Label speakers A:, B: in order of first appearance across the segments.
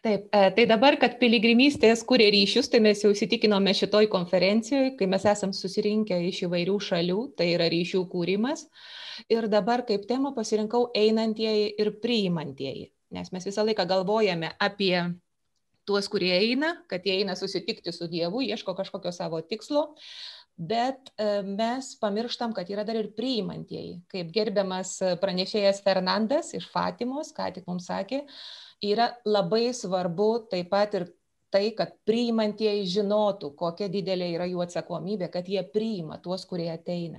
A: Taip, tai dabar, kad piligrimystės kuria ryšius, tai mes jau įsitikinome šitoj konferencijoje, kai mes esam susirinkę iš įvairių šalių, tai yra ryšių kūrimas. Ir dabar kaip temą pasirinkau einantieji ir priimantieji, nes mes visą laiką galvojame apie tuos, kurie eina, kad jie eina susitikti su Dievu, ieško kažkokio savo tikslo, bet mes pamirštam, kad yra dar ir priimantieji. Kaip gerbiamas pranešėjas Fernandas iš Fatimos, ką tik mums sakė, yra labai svarbu taip pat ir tai, kad priimantieji žinotų, kokia didelė yra jų atsakomybė, kad jie priima tuos, kurie ateina.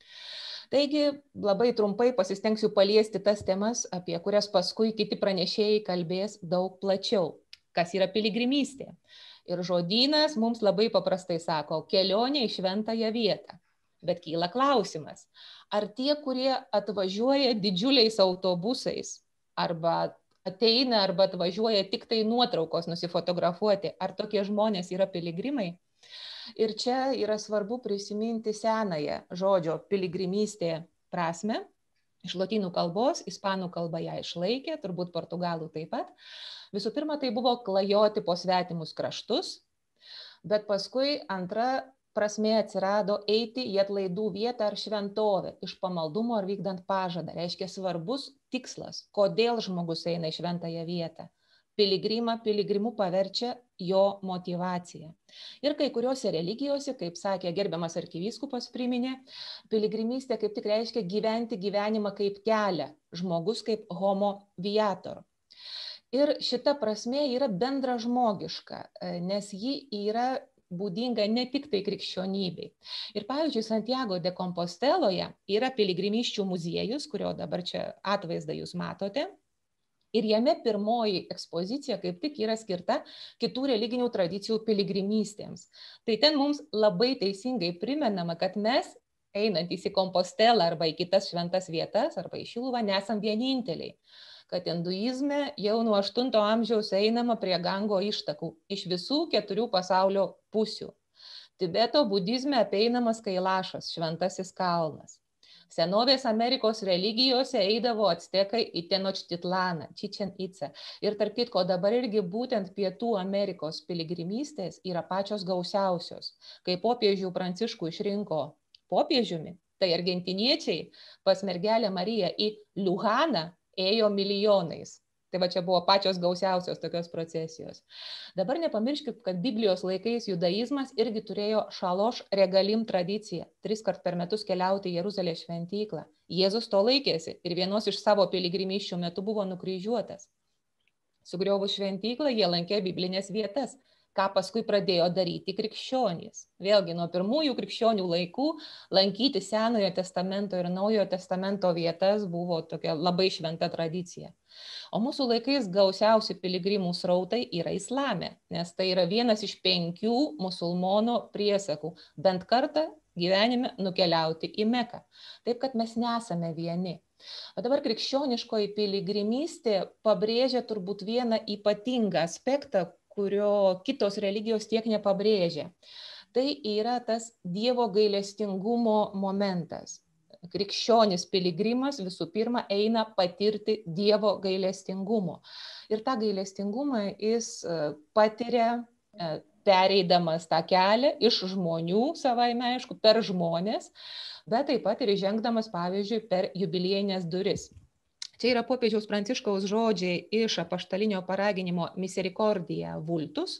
A: Taigi labai trumpai pasistengsiu paliesti tas temas, apie kurias paskui kiti pranešėjai kalbės daug plačiau. Kas yra piligrimystė? Ir žodynas mums labai paprastai sako, kelionė į šventąją vietą. Bet kyla klausimas, ar tie, kurie atvažiuoja didžiuliais autobusais, arba ateina, arba atvažiuoja tik tai nuotraukos nusifotografuoti, ar tokie žmonės yra piligrimai? Ir čia yra svarbu prisiminti senąją žodžio piligrimystė prasme. Iš lotynų kalbos, ispanų kalba ją išlaikė, turbūt portugalų taip pat. Visų pirma, tai buvo klajoti po svetimus kraštus, bet paskui antra prasmė atsirado eiti į atlaidų vietą ar šventovę iš pamaldumo ar vykdant pažadą. Reiškia svarbus tikslas, kodėl žmogus eina į šventąją vietą. Piligrimą piligrimu paverčia jo motyvacija. Ir kai kuriuose religijose, kaip sakė gerbiamas arkivyskupas priminė, piligrimystė kaip tik reiškia gyventi gyvenimą kaip kelią, žmogus kaip homo viator. Ir šita prasmė yra bendražmogiška, nes ji yra būdinga ne tik tai krikščionybei. Ir pavyzdžiui, Santiago de Composteloje yra piligrimysčių muziejus, kurio dabar čia atvaizdą jūs matote. Ir jame pirmoji ekspozicija kaip tik yra skirta kitų religinių tradicijų piligrimystėms. Tai ten mums labai teisingai primenama, kad mes, einantys į Kompostelą arba į kitas šventas vietas, arba į Šiluvą, nesam vieninteliai. Kad hinduizme jau nuo 8 amžiaus einama prie Gango ištakų iš visų 4 pasaulio pusių. Tibeto budizme apeinamas Kailašas, šventasis kalnas. Senovės Amerikos religijose eidavo actekai į Tenochtitlaną, Čičen Itzą. Ir tarp kitko dabar irgi būtent Pietų Amerikos piligrimystės yra pačios gausiausios. Kai popiežių Pranciškų išrinko popiežiumi, tai argentiniečiai pas mergelę Mariją į Liuhaną ėjo milijonais. Tai va čia buvo pačios gausiausios tokios procesijos. Dabar nepamirškit, kad Biblijos laikais judaizmas irgi turėjo šaloš regalim tradiciją. 3 kart per metus keliauti į Jeruzalės šventyklą. Jėzus to laikėsi ir vienos iš savo piligrimysčių metu buvo nukryžiuotas. Sugriovus šventyklą jie lankė biblinės vietas, ką paskui pradėjo daryti krikščionys. Vėlgi nuo pirmųjų krikščionių laikų lankyti Senojo testamento ir Naujojo testamento vietas buvo tokia labai šventa tradicija. O mūsų laikais gausiausi piligrimų srautai yra islame, nes tai yra vienas iš 5 musulmonų priesakų bent kartą gyvenime nukeliauti į Meką. Taip, kad mes nesame vieni. O dabar krikščioniškoji piligrimystė pabrėžia turbūt vieną ypatingą aspektą, kurio kitos religijos tiek nepabrėžia. Tai yra tas Dievo gailestingumo momentas. Krikščionis piligrimas visų pirma eina patirti Dievo gailestingumo. Ir tą gailestingumą jis patiria pereidamas tą kelią iš žmonių, savaime aišku, per žmonės, bet taip pat ir žengdamas, pavyzdžiui, per jubiliejinės duris. Čia yra popiežiaus Pranciškaus žodžiai iš apaštalinio paraginimo Misericordia Vultus,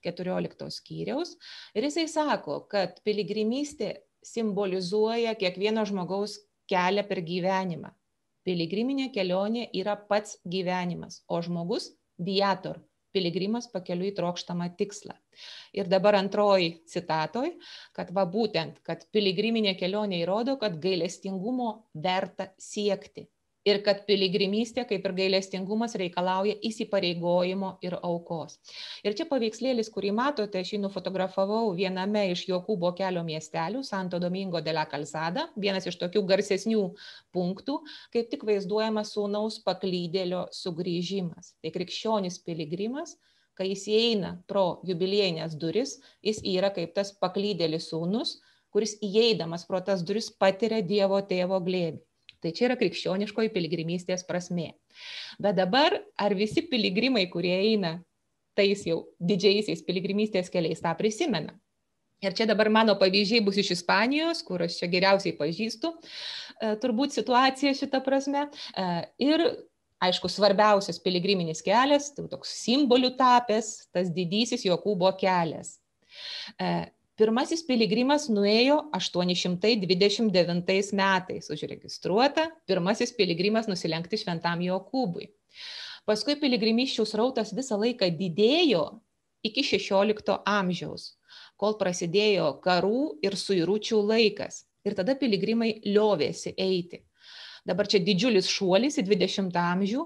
A: 14 skyriaus. Ir jisai sako, kad piligrimystė simbolizuoja kiekvieno žmogaus kelią per gyvenimą. Piligriminė kelionė yra pats gyvenimas, o žmogus viator, piligrimas pakeliui trokštamą tikslą. Ir dabar antroji citatoj, kad va būtent, kad piligriminė kelionė įrodo, kad gailestingumo verta siekti. Ir kad piligrimystė, kaip ir gailestingumas, reikalauja įsipareigojimo ir aukos. Ir čia paveikslėlis, kurį matote, aš jį nufotografavau viename iš Jokūbo kelio miestelių, Santo Domingo de la Calzada, vienas iš tokių garsesnių punktų, kaip tik vaizduojamas sūnaus paklydėlio sugrįžimas. Tai krikščionis piligrimas, kai jis įeina pro jubiliejinės duris, jis yra kaip tas paklydėlis sūnus, kuris įeidamas pro tas duris patiria Dievo tėvo glėbį. Tai čia yra krikščioniškoji piligrimystės prasmė. Bet dabar, ar visi piligrimai, kurie eina tais jau didžiaisiais piligrimystės keliais tą prisimena. Ir čia dabar mano pavyzdžiai bus iš Ispanijos, kur aš čia geriausiai pažįstu, turbūt situaciją šitą prasme. Ir, aišku, svarbiausias piligriminis kelias, tai toks simboliu tapęs, tas didysis Jokūbo kelias. Pirmasis piligrimas nuėjo 829 metais, užregistruota, pirmasis piligrimas nusilenkti šventam Jokūbui. Paskui piligrimysčių srautas visą laiką didėjo iki 16 amžiaus, kol prasidėjo karų ir suiručių laikas. Ir tada piligrimai liovėsi eiti. Dabar čia didžiulis šuolis į 20 amžių.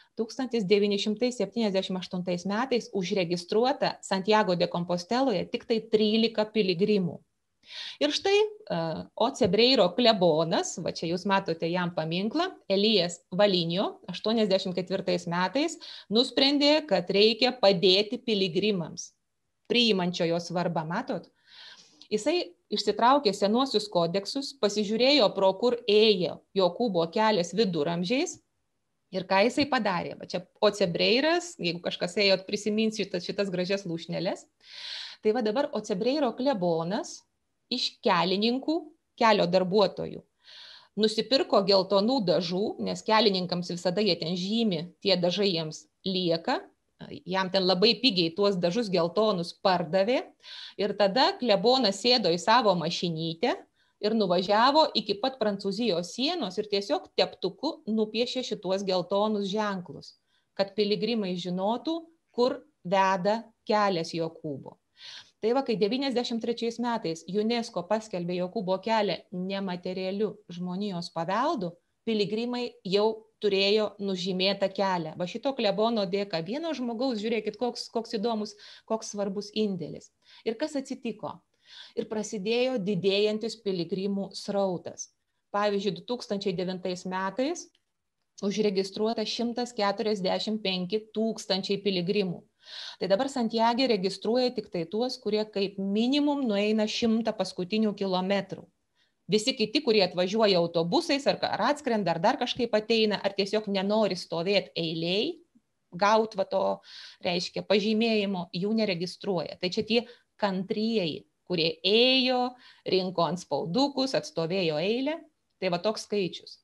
A: 1978 metais užregistruota Santiago de Composteloje tik tai 13 piligrimų. Ir štai Ocebreiro klebonas, va čia jūs matote jam paminklą, Elijas Valinio, 84 metais nusprendė, kad reikia padėti piligrimams. Priimančiojo svarbą, matot? Jisai išsitraukė senuosius kodeksus, pasižiūrėjo, pro kur ėjo Jokūbo kelias viduramžiais. Ir ką jisai padarė? Va čia Ocebreiras, jeigu kažkas ėjot, prisimins šitas gražias lūšnelės. Tai va dabar Ocebreiro klebonas iš kelininkų, kelio darbuotojų, nusipirko geltonų dažų, nes kelininkams visada jie ten žymi, tie dažai jiems lieka. Jam ten labai pigiai tuos dažus geltonus pardavė. Ir tada klebonas sėdo į savo mašinytę ir nuvažiavo iki pat Prancūzijos sienos ir tiesiog teptuku nupiešė šituos geltonus ženklus, kad piligrimai žinotų, kur veda kelias Jokūbo. Tai va, kai 93 metais UNESCO paskelbė Jokūbo kelią nematerialiu žmonijos paveldu, piligrimai jau turėjo nužymėtą kelią. Va šito klebono dėka vieno žmogaus, žiūrėkit, koks įdomus, koks svarbus indėlis. Ir kas atsitiko? Ir prasidėjo didėjantis piligrimų srautas. Pavyzdžiui, 2009 metais užregistruota 145 tūkstančiai piligrimų. Tai dabar Santiage registruoja tik tai tuos, kurie kaip minimum nueina 100 paskutinių kilometrų. Visi kiti, kurie atvažiuoja autobusais ar atskrenda, ar dar kažkaip ateina, ar tiesiog nenori stovėti eiliai, gauti va to, reiškia, pažymėjimo, jų neregistruoja. Tai čia tie kantrieji, kurie ėjo, rinko ant spaudukus, atstovėjo eilę. Tai va toks skaičius.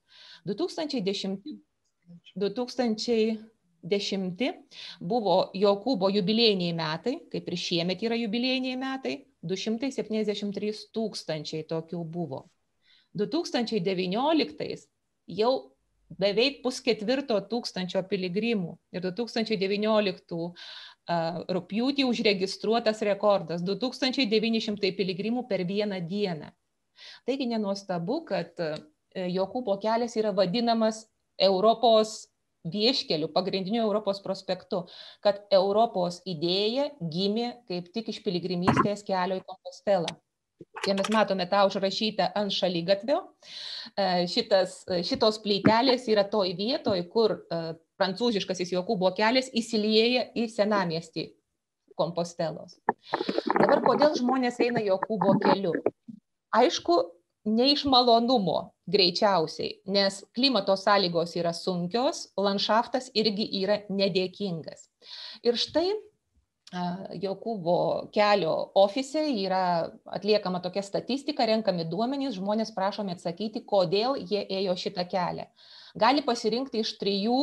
A: 2010 buvo Jokūbo jubiliejiniai metai, kaip ir šiemet yra jubiliejiniai metai, 273 tūkstančiai tokių buvo. 2019 jau beveik 5,4 piligrimų ir 2019 rugpjūtį užregistruotas rekordas 2900 piligrimų per vieną dieną. Taigi nenuostabu, kad Jokūbo kelias yra vadinamas Europos vieškeliu, pagrindiniu Europos prospektu, kad Europos idėja gimė kaip tik iš piligrimystės kelio į Kompostelą. Čia mes matome tą užrašytą ant šaligatvio. Šitos plytelės yra toj vietoj, kur prancūziškasis Jokūbo kelias įsilieja į senamiestį Kompostelos. Dabar kodėl žmonės eina Jokūbo keliu? Aišku, ne iš malonumo greičiausiai, nes klimato sąlygos yra sunkios, landšaftas irgi yra nedėkingas. Ir štai Jokūbo kelio ofise yra atliekama tokia statistika, renkami duomenys, žmonės prašomi atsakyti, kodėl jie ėjo šitą kelią. Gali pasirinkti iš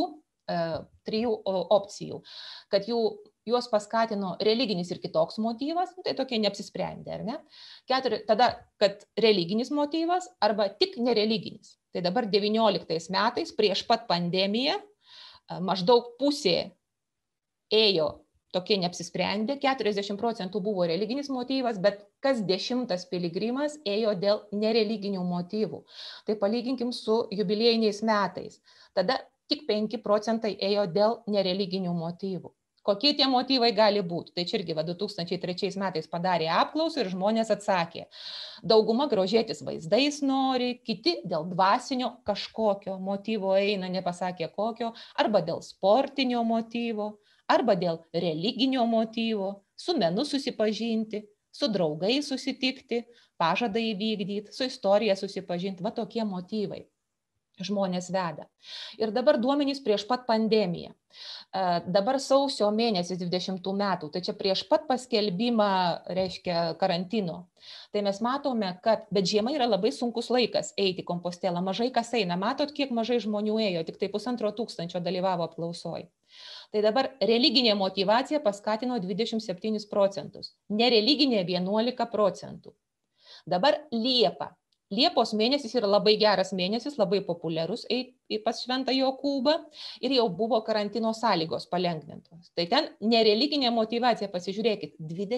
A: trijų opcijų, kad juos paskatino religinis ir kitoks motyvas, tai tokie neapsisprendė, ar ne? Tada, kad religinis motyvas arba tik nereliginis. Tai dabar 19 metais, prieš pat pandemiją, maždaug pusė ėjo tokie neapsisprendė, 40% buvo religinis motyvas, bet kas 10 piligrimas ėjo dėl nereliginių motyvų. Tai palyginkim su jubiliejiniais metais. Tada tik 5% ėjo dėl nereliginių motyvų. Kokie tie motyvai gali būti? Tai čia irgi 2003 metais padarė apklausą ir žmonės atsakė. Dauguma grožėtis vaizdais nori, kiti dėl dvasinio kažkokio motyvo eina, nepasakė kokio, arba dėl sportinio motyvo, arba dėl religinio motyvo, su menu susipažinti, su draugais susitikti, pažadą įvykdyti, su istorija susipažinti. Va tokie motyvai. žmonės veda. Ir dabar duomenys prieš pat pandemiją. Dabar sausio mėnesis 20 metų, tai čia prieš pat paskelbimą, reiškia, karantino. Tai mes matome, kad, bet žiema yra labai sunkus laikas eiti į Kompostelą, mažai kas eina, matot, kiek mažai žmonių ėjo, tik tai 1500 dalyvavo apklausoj. Tai dabar religinė motyvacija paskatino 27%, nereliginė 11%. Dabar Liepa. Liepos mėnesis yra labai geras mėnesis, labai populiarus eiti pas Šventą Jokūbą ir jau buvo karantino sąlygos palengvintos. Tai ten nereliginė motyvacija, pasižiūrėkit,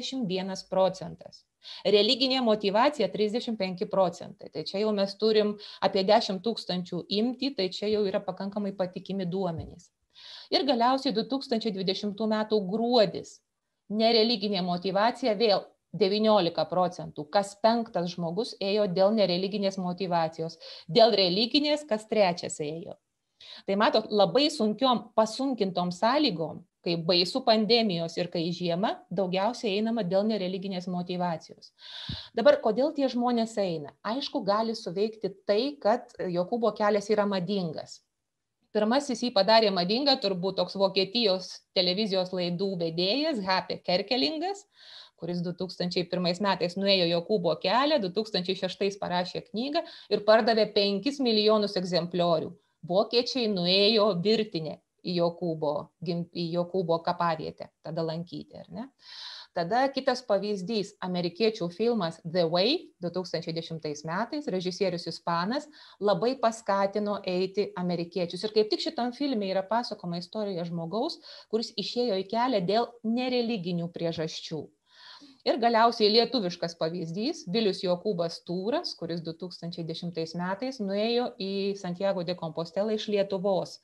A: 21%. Religinė motyvacija 35%. Tai čia jau mes turim apie 10 000 imtį, tai čia jau yra pakankamai patikimi duomenys. Ir galiausiai 2020 metų gruodis. Nereliginė motyvacija vėl 19%, kas 5. žmogus ėjo dėl nereliginės motyvacijos, dėl religinės kas 3. ėjo. Tai matot, labai sunkiom, pasunkintom sąlygom, kai baisu pandemijos ir kai žiema, daugiausiai einama dėl nereliginės motyvacijos. Dabar, kodėl tie žmonės eina? Aišku, gali suveikti tai, kad Jokūbo kelias yra madingas. Pirmasis jį padarė madingą, turbūt toks Vokietijos televizijos laidų vedėjas, Hape Kerkelingas, kuris 2001 metais nuėjo Jokūbo kelią, 2006 parašė knygą ir pardavė 5 milijonus egzempliorių. Vokiečiai nuėjo virtinę į Jokūbo kapavietę, tada lankyti, ar ne? Tada kitas pavyzdys, amerikiečių filmas The Way 2010 metais, režisierius ispanas, labai paskatino eiti amerikiečius. Ir kaip tik šitam filme yra pasakoma istorija žmogaus, kuris išėjo į kelią dėl nereliginių priežasčių. Ir galiausiai lietuviškas pavyzdys, Vilius Jokūbas Tūras, kuris 2010 metais nuėjo į Santiago de Compostelą iš Lietuvos.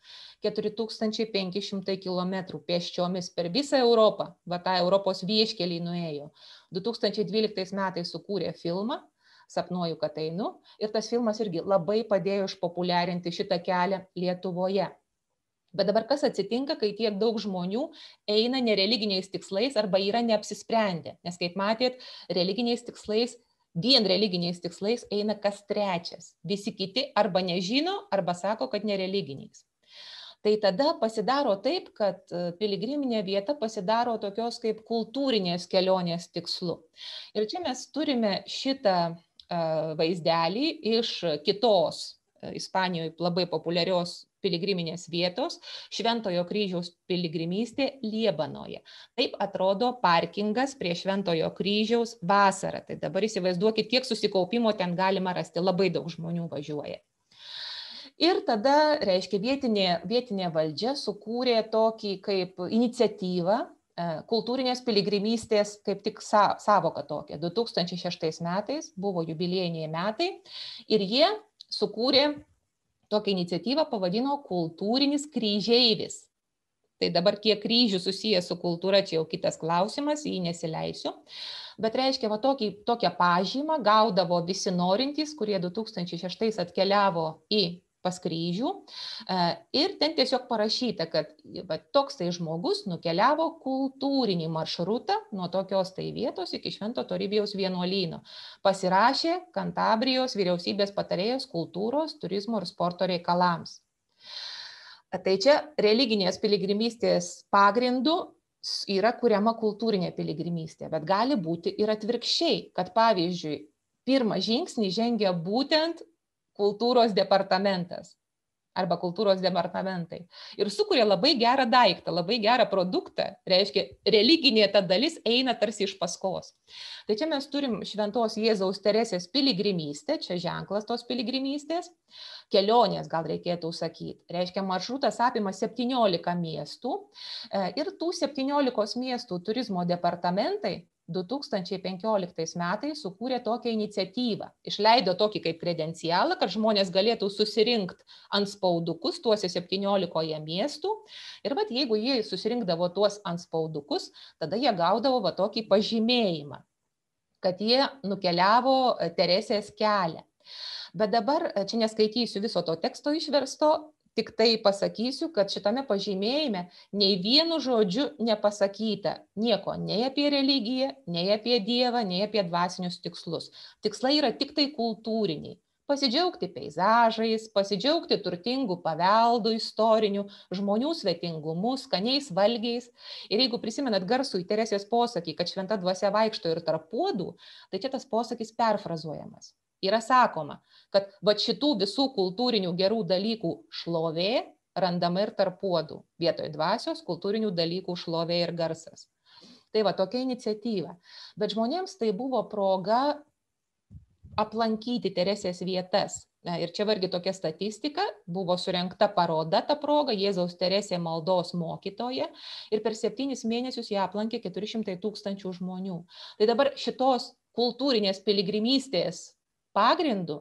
A: 4500 km pėsčiomis per visą Europą, va tą Europos vieškelį nuėjo. 2012 metais sukūrė filmą, Sapnuoju, kad einu, ir tas filmas irgi labai padėjo išpopuliarinti šitą kelią Lietuvoje. Bet dabar kas atsitinka, kai tiek daug žmonių eina nereliginiais tikslais arba yra neapsisprendę? Nes kaip matėt, religiniais tikslais, vien religiniais tikslais eina kas 3. Visi kiti arba nežino, arba sako, kad nereliginiais. Tai tada pasidaro taip, kad piligriminė vieta pasidaro tokios kaip kultūrinės kelionės tikslu. Ir čia mes turime šitą vaizdelį iš kitos Ispanijoje labai populiarios piligriminės vietos, Šventojo kryžiaus piligrimystė Liebanoje. Taip atrodo parkingas prie Šventojo kryžiaus vasarą. Tai dabar įsivaizduokit, kiek susikaupimo ten galima rasti, labai daug žmonių važiuoja. Ir tada, reiškia, vietinė valdžia sukūrė tokį kaip iniciatyvą, kultūrinės piligrimystės kaip tik sąvoka tokia. 2006 metais buvo jubiliejiniai metai ir jie sukūrė tokią iniciatyvą, pavadino kultūrinis kryžeivis. Tai dabar kiek kryžių susijęs su kultūra, čia jau kitas klausimas, jį nesileisiu. Bet reiškia, va tokią pažymą gaudavo visi norintys, kurie 2006 atkeliavo pas kryžių. Ir ten tiesiog parašyta, kad toks tai žmogus nukeliavo kultūrinį maršrutą nuo tokios tai vietos iki Švento Toribijaus vienuolyno. Pasirašė Kantabrijos vyriausybės patarėjas kultūros, turizmo ir sporto reikalams. Tai čia religinės piligrimystės pagrindu yra kuriama kultūrinė piligrimystė, bet gali būti ir atvirkščiai, kad pavyzdžiui, pirmą žingsnį žengia būtent kultūros departamentas arba kultūros departamentai ir sukuria labai gerą daiktą, labai gerą produktą, reiškia, religinė ta dalis eina tarsi iš paskos. Tai čia mes turim Šventos Jėzaus Teresės piligrimystę, čia ženklas tos piligrimystės, kelionės gal reikėtų sakyti. Reiškia, maršrutas apima 17 miestų ir tų 17 miestų turizmo departamentai 2015 metais sukūrė tokią iniciatyvą. Išleido tokį kaip kredencialą, kad žmonės galėtų susirinkti antspaudukus tuose 17 miestų. Ir vat, jeigu jie susirinkdavo tuos antspaudukus, tada jie gaudavo va tokį pažymėjimą, kad jie nukeliavo Teresės kelią. Bet dabar čia neskaitysiu viso to teksto išversto, tik tai pasakysiu, kad šitame pažymėjime nei vienu žodžiu nepasakyta nieko nei apie religiją, nei apie Dievą, nei apie dvasinius tikslus. Tikslai yra tik tai kultūriniai. pasidžiaugti peizažais, pasidžiaugti turtingų paveldų istorinių, žmonių svetingumu, skaniais valgiais. Ir jeigu prisimenat garsų į Teresės posakį, kad šventa dvasia vaikšto ir tarp puodų, tai čia tas posakis perfrazuojamas. Yra sakoma, kad va šitų visų kultūrinių gerų dalykų šlovė randama ir tarp puodų. Vietoj dvasios kultūrinių dalykų šlovė ir garsas. Tai va tokia iniciatyva. Bet žmonėms tai buvo proga aplankyti Teresės vietas. Ir čia vargi tokia statistika, buvo surengta paroda ta proga, Jėzaus Teresė maldos mokytoja, ir per 7 mėnesius ją aplankė 400 000 žmonių. Tai dabar šitos kultūrinės piligrimystės pagrindų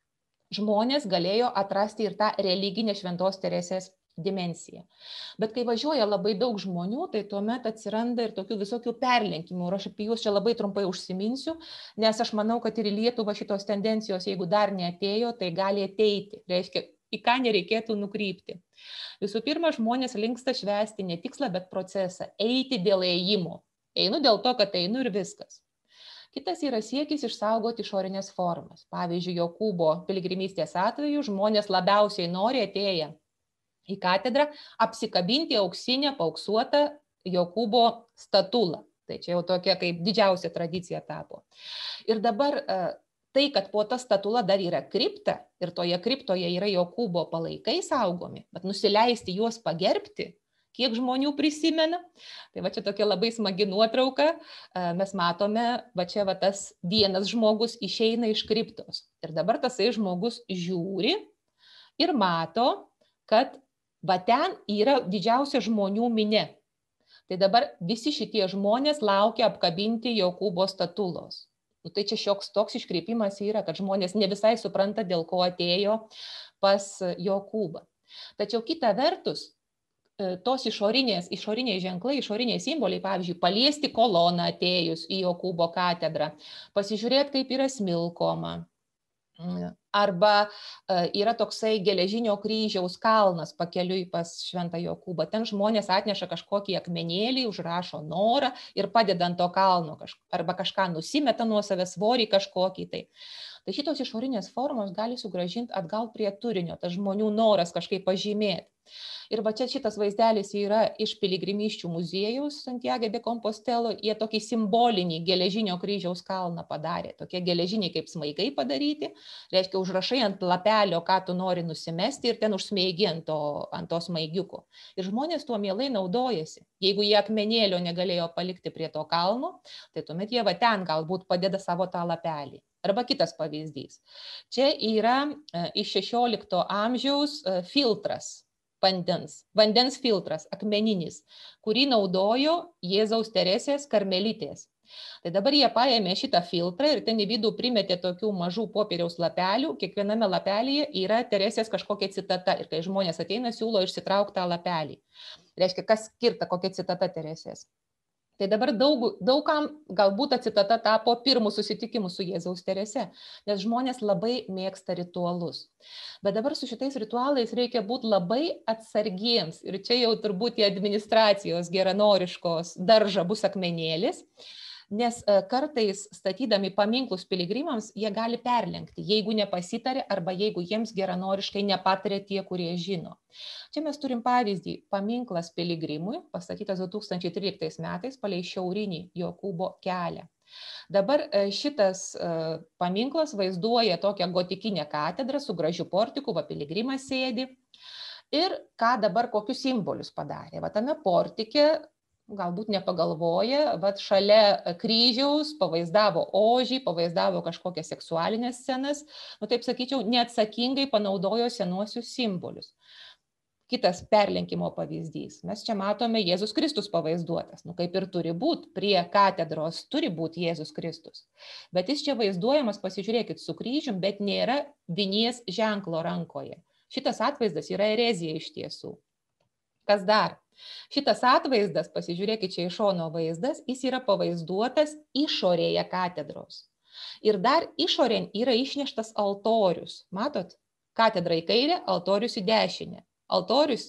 A: žmonės galėjo atrasti ir tą religinę šventos Teresės dimensiją. Bet kai važiuoja labai daug žmonių, tai tuomet atsiranda ir tokių visokių perlenkimų. Ir aš apie juos čia labai trumpai užsiminsiu, nes aš manau, kad ir į Lietuvą šitos tendencijos, jeigu dar neatėjo, tai gali ateiti. Reiškia, į ką nereikėtų nukrypti. Visų pirma, žmonės linksta švęsti ne tikslą, bet procesą. Eiti dėl ėjimo. Einu dėl to, kad einu ir viskas. Kitas yra siekis išsaugoti išorinės formas. Pavyzdžiui, Jokūbo piligrimystės atveju žmonės labiausiai nori atėję į katedrą apsikabinti auksinę paauksuotą Jokūbo statulą. Tai čia jau tokia kaip didžiausia tradicija tapo. Ir dabar tai, kad po ta statula dar yra kripta ir toje kriptoje yra Jokūbo palaikai saugomi, bet nusileisti juos pagerbti, kiek žmonių prisimena. Tai va čia tokia labai smagi nuotrauka. Mes matome, va čia va tas vienas žmogus išeina iš kriptos. Ir dabar tasai žmogus žiūri ir mato, kad va ten yra didžiausia žmonių minia. Tai dabar visi šitie žmonės laukia apkabinti Jokūbo statulos. Tai čia šioks toks iškreipimas yra, kad žmonės ne visai supranta, dėl ko atėjo pas Jokūbą. Tačiau kita vertus, tos išoriniai ženklai, išoriniai simboliai, pavyzdžiui, paliesti koloną atėjus į Jokūbo katedrą, pasižiūrėti, kaip yra smilkoma. Arba yra toksai geležinio kryžiaus kalnas pakeliui pas šventą Jokūbą. Ten žmonės atneša kažkokį akmenėlį, užrašo norą ir padeda ant to kalno arba kažką nusimeta nuo savęs svorį kažkokį tai. Tai šitos išorinės formos gali sugrąžinti atgal prie turinio, tas žmonių noras kažkaip pažymėti. Ir va čia šitas vaizdelis yra iš piligrimysčių muziejaus Santiago de Compostelo. Jie tokį simbolinį geležinio kryžiaus kalną padarė. Tokie geležiniai kaip smaigai padaryti. Reiškia, užrašai ant lapelio, ką tu nori nusimesti ir ten užsmeigi ant to smaigiuko. Ir žmonės tuo mielai naudojasi. Jeigu jie akmenėlio negalėjo palikti prie to kalno, tai tuomet jie va ten galbūt padeda savo tą lapelį. Arba kitas pavyzdys. Čia yra iš 16 amžiaus filtras. Vandens filtras, akmeninis, kurį naudojo Jėzaus Teresės karmelitės. Tai dabar jie paėmė šitą filtrą ir ten į vidų primetė tokių mažų popieriaus lapelių. Kiekviename lapelyje yra Teresės kažkokia citata. Ir kai žmonės ateina, siūlo išsitraukti tą lapelį. Reiškia, kas skirta, kokia citata Teresės. Tai dabar daugam galbūt ta citata tapo pirmų susitikimų su Jėzaus Terese, nes žmonės labai mėgsta ritualus. Bet dabar su šitais ritualais reikia būti labai atsargiems. Ir čia jau turbūt į administracijos geranoriškos daržą bus akmenėlis, nes kartais statydami paminklus piligrimams jie gali perlenkti, jeigu nepasitarė arba jeigu jiems geranoriškai nepatarė tie, kurie žino. Čia mes turim pavyzdį, paminklas piligrimui, pastatytas 2013 metais palei šiaurinį Jokūbo kelią. Dabar šitas paminklas vaizduoja tokią gotikinę katedrą su gražiu portiku, va piligrimas sėdi. Ir ką dabar, kokius simbolius padarė. Va tame portike, galbūt nepagalvoja, bet šalia kryžiaus pavaizdavo ožį, pavaizdavo kažkokias seksualinės scenas, taip sakyčiau, neatsakingai panaudojo senuosius simbolius. Kitas perlenkimo pavyzdys. Mes čia matome Jėzus Kristus pavaizduotas. Kaip ir turi būti, prie katedros turi būti Jėzus Kristus. Bet jis čia vaizduojamas, pasižiūrėkit, su kryžium, bet nėra vinies ženklo rankoje. Šitas atvaizdas yra erezija iš tiesų. Kas dar? Šitas atvaizdas, pasižiūrėkit čia iš šono vaizdas, jis yra pavaizduotas išorėje katedros. Ir dar išorėn yra išneštas altorius. Matot? Katedra į kairę, altorius į dešinę. Altorius.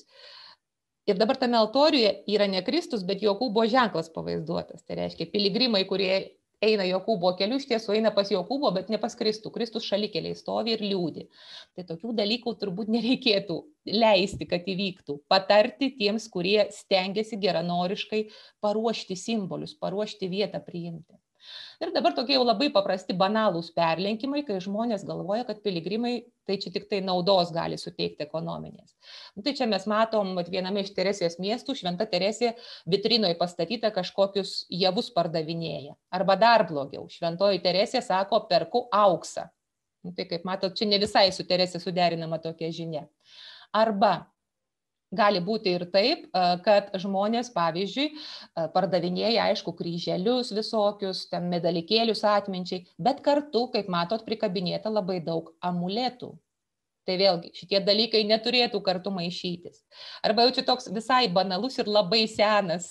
A: Ir dabar tame altoriuje yra ne Kristus, bet Jokūbo ženklas pavaizduotas. Tai reiškia, piligrimai, kurie eina Jokūbo keliu, iš tiesų eina pas Jokūbo, bet ne pas Kristų. Kristus šalikeliai stovi ir liūdi. Tai tokių dalykų turbūt nereikėtų leisti, kad įvyktų. Patarti tiems, kurie stengiasi geranoriškai paruošti simbolius, paruošti vietą priimti. Ir dabar tokie jau labai paprasti banalūs perlenkimai, kai žmonės galvoja, kad piligrimai tai čia tik tai naudos gali suteikti ekonominės. Tai čia mes matom, viename iš Teresės miestų, Šventa Teresė vitrinoje pastatyta kažkokius javus pardavinėja. Arba dar blogiau, Šventoji Teresė sako, perku auksą. Tai kaip matot, čia ne visai su Teresė suderinama tokia žinia. Arba gali būti ir taip, kad žmonės, pavyzdžiui, pardavinėja, aišku, kryželius visokius, ten medalikėlius atminčiai, bet kartu, kaip matot, prikabinėta labai daug amuletų. Tai vėlgi, šitie dalykai neturėtų kartu maišytis. Arba jau čia toks visai banalus ir labai senas,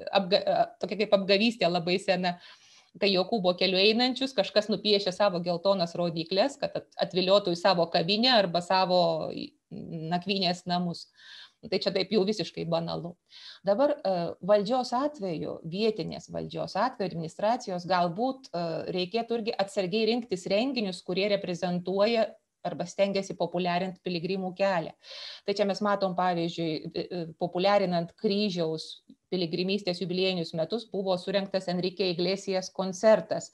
A: tokia kaip apgavystė labai sena, kai Jokūbo keliu einančius kažkas nupiešia savo geltonas rodyklės, kad atviliotų į savo kavinę arba savo nakvynės namus. Tai čia taip jau visiškai banalu. Dabar valdžios atveju, vietinės valdžios atveju, administracijos galbūt reikėtų irgi atsargiai rinktis renginius, kurie reprezentuoja arba stengiasi populiarinti piligrimų kelią. Tai čia mes matom, pavyzdžiui, populiarinant kryžiaus piligrimystės jubiliejinius metus buvo surengtas Enrique Iglesias koncertas.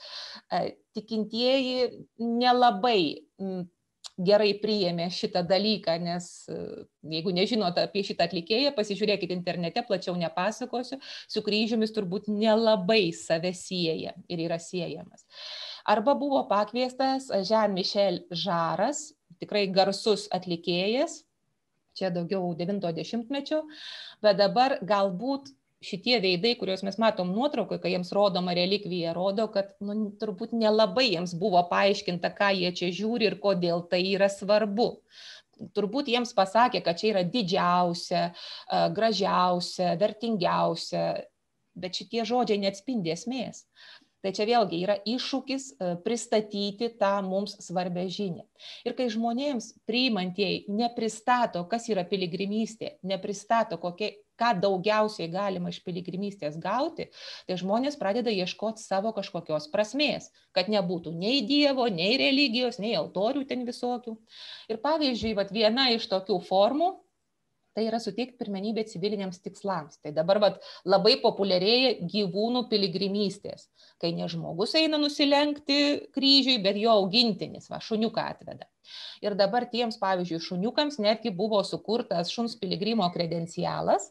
A: Tikintieji nelabai gerai priėmė šitą dalyką, nes jeigu nežinote apie šitą atlikėją, pasižiūrėkit internete, plačiau nepasakosiu, su kryžiumis turbūt nelabai save sieja ir yra siejamas. Arba buvo pakviestas Jean-Michel Jarras, tikrai garsus atlikėjas, čia daugiau 90-mečio, bet dabar galbūt šitie veidai, kuriuos mes matom nuotraukai, kai jiems rodoma relikvija, rodo, kad turbūt nelabai jiems buvo paaiškinta, ką jie čia žiūri ir kodėl tai yra svarbu. Turbūt jiems pasakė, kad čia yra didžiausia, gražiausia, vertingiausia, bet šitie žodžiai neatspindi esmės. Tai čia vėlgi yra iššūkis pristatyti tą mums svarbę žinią. Ir kai žmonėms priimantieji nepristato, kas yra piligrimystė, nepristato, ką daugiausiai galima iš piligrimystės gauti, tai žmonės pradeda ieškoti savo kažkokios prasmės, kad nebūtų nei Dievo, nei religijos, nei altorių ten visokių. Ir pavyzdžiui, viena iš tokių formų, tai yra suteikti pirmenybę civiliniams tikslams. Tai dabar labai populiarėja gyvūnų piligrimystės, kai ne žmogus eina nusilenkti kryžiui, bet jo augintinis, šuniuką atveda. Ir dabar tiems, pavyzdžiui, šuniukams netgi buvo sukurtas šuns piligrimo kredencialas.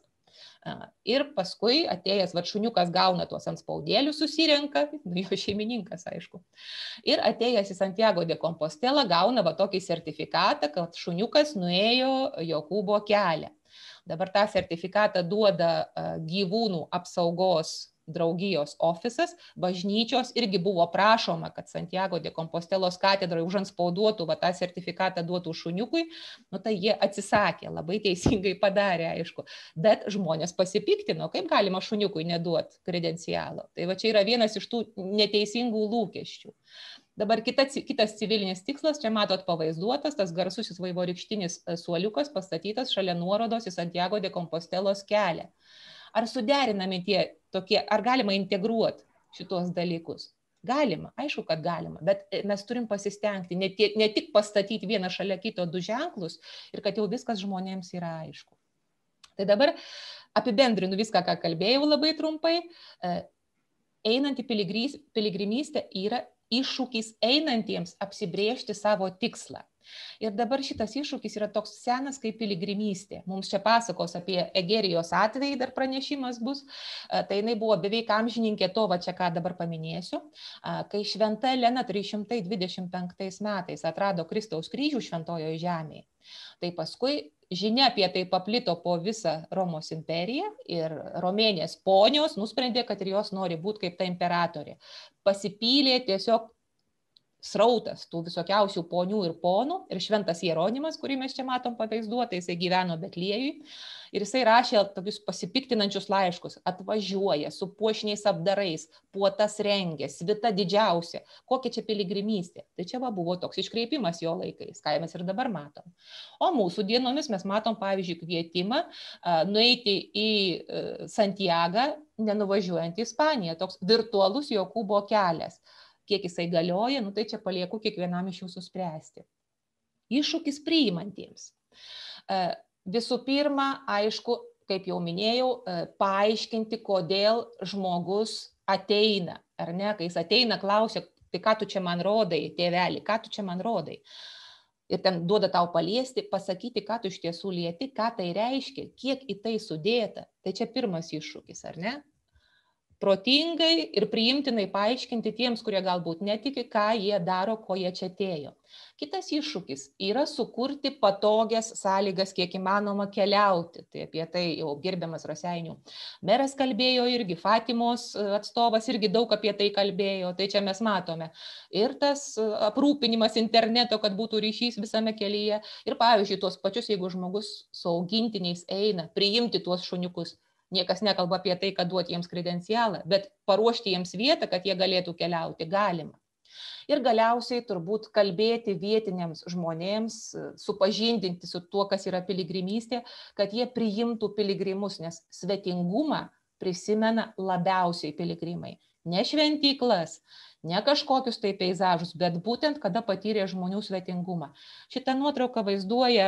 A: Ir paskui atėjęs šuniukas gauna tuos antspaudėlius, susirenka, jo šeimininkas, aišku. Ir atėjęs į Santiago de Compostelą gauna tokį sertifikatą, kad šuniukas nuėjo Jokūbo kelią. Dabar tą sertifikatą duoda gyvūnų apsaugos draugijos ofisas, bažnyčios irgi buvo prašoma, kad Santiago de Compostelos katedroje užantspauduotų tą sertifikatą duotų šuniukui, tai jie atsisakė, labai teisingai padarė, aišku, bet žmonės pasipiktino, kaip galima šuniukui neduoti kredencialo. Tai čia yra vienas iš tų neteisingų lūkesčių. Dabar kitas civilinis tikslas, čia matot pavaizduotas, tas garsusis vaivorykštinis suoliukas pastatytas šalia nuorodos į Santiago de Compostelos kelią. Ar suderinami tie tokie, ar galima integruoti šitos dalykus? Galima, aišku, kad galima, bet mes turim pasistengti, ne tik pastatyti vieną šalia kito du ženklus ir kad jau viskas žmonėms yra aišku. Tai dabar apibendrinu viską, ką kalbėjau labai trumpai. Einant į piligrimystę yra iššūkis einantiems apsibrėžti savo tikslą. Ir dabar šitas iššūkis yra toks senas kaip piligrimystė. Mums čia pasakos apie Egerijos atvejį, dar pranešimas bus. Tai jinai buvo beveik amžininkė to, čia ką dabar paminėsiu. Kai Šventa Elena 325 metais atrado Kristaus kryžių Šventojoje žemėje, tai paskui žinia apie tai paplito po visą Romos imperiją ir romėnės ponios nusprendė, kad ir jos nori būti kaip ta imperatorė. Pasipylė tiesiog srautas tų visokiausių ponių ir ponų, ir šventas Jeronimas, kurį mes čia matom pavaizduotą, jisai gyveno Betliejui. Ir jisai rašė tokius pasipiktinančius laiškus, atvažiuoja su puošniais apdarais, puotas rengia, svita didžiausia, kokia čia piligrimystė. Tai čia buvo toks iškreipimas jo laikais, ką mes ir dabar matom. O mūsų dienomis mes matom, pavyzdžiui, kvietimą nueiti į Santiagą, nenuvažiuojant į Ispaniją, toks virtualus Jokūbo kelias. Kiek jisai galioja, tai čia palieku kiekvienam iš jūsų spręsti. Iššūkis priimantiems. Visų pirma, aišku, kaip jau minėjau, paaiškinti, kodėl žmogus ateina, ar ne? Kai jis ateina, klausia, tai ką tu čia man rodai, tėveli, ką tu čia man rodai? Ir ten duoda tau paliesti, pasakyti, ką tu iš tiesų lieti, ką tai reiškia, kiek į tai sudėta. Tai čia pirmas iššūkis, ar ne? Protingai ir priimtinai paaiškinti tiems, kurie galbūt netiki, ką jie daro, ko jie čia atėjo. Kitas iššūkis yra sukurti patogias sąlygas, kiek įmanoma keliauti. Tai apie tai jau gerbiamas Raseinių meras kalbėjo irgi, Fatimos atstovas irgi daug apie tai kalbėjo. Tai čia mes matome. Ir tas aprūpinimas interneto, kad būtų ryšys visame kelyje. Ir pavyzdžiui, tuos pačius, jeigu žmogus su augintiniais eina, priimti tuos šuniukus. Niekas nekalba apie tai, kad duoti jiems kredencialą, bet paruošti jiems vietą, kad jie galėtų keliauti, galima. Ir galiausiai turbūt kalbėti vietiniams žmonėms, supažindinti su tuo, kas yra piligrimystė, kad jie priimtų piligrimus, nes svetingumą prisimena labiausiai piligrimai. Ne šventyklas, ne kažkokius tai peizažus, bet būtent kada patyrė žmonių svetingumą. Šitą nuotrauką vaizduoja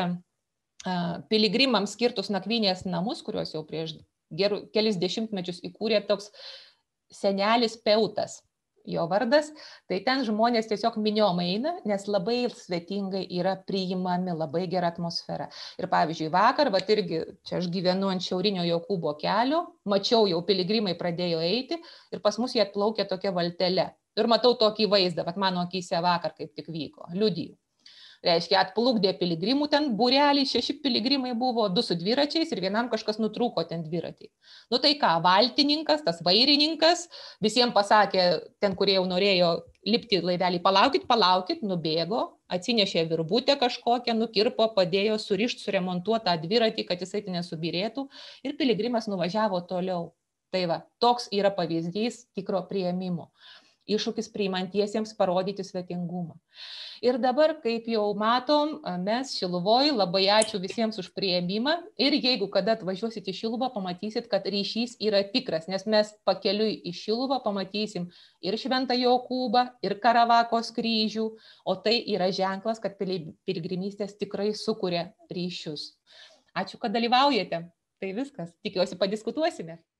A: piligrimams skirtus nakvynės namus, kuriuos jau prieš kelis dešimtmečius įkūrė toks senelis Peutas, jo vardas. Tai ten žmonės tiesiog miniom eina, nes labai svetingai yra priimami, labai gera atmosfera. Ir pavyzdžiui, vakar, irgi čia aš gyvenu ant šiaurinio Jokūbo kelio, mačiau jau piligrimai pradėjo eiti ir pas mus jie atplaukė tokia valtele. Ir matau tokį vaizdą, mano akyse vakar kaip tik vyko, liudiju. Reiškia, atplukdė piligrimų, ten būrelį, 6 piligrimai buvo, 2 su dviračiais ir vienam kažkas nutrūko ten dviratį. Tai ką, valtininkas, tas vairininkas, visiems pasakė, ten, kurie jau norėjo lipti laivelį, palaukit, nubėgo, atsinešė virbutę kažkokią, nukirpo, padėjo surišti, suremontuoti tą dviratį, kad jisai nesubirėtų ir piligrimas nuvažiavo toliau. Tai va, toks yra pavyzdys tikro priėmimo. Iššūkis priimantiesiems parodyti svetingumą. Ir dabar, kaip jau matom, mes Šiluvoj, labai ačiū visiems už priėmimą ir jeigu kada atvažiuosit į Šiluvą, pamatysit, kad ryšys yra tikras, nes mes pakeliui į Šiluvą pamatysim ir Šventą Jokūbą, ir Karavakos kryžių, o tai yra ženklas, kad piligrimystės tikrai sukuria ryšius. Ačiū, kad dalyvaujate. Tai viskas. Tikiuosi, padiskutuosime.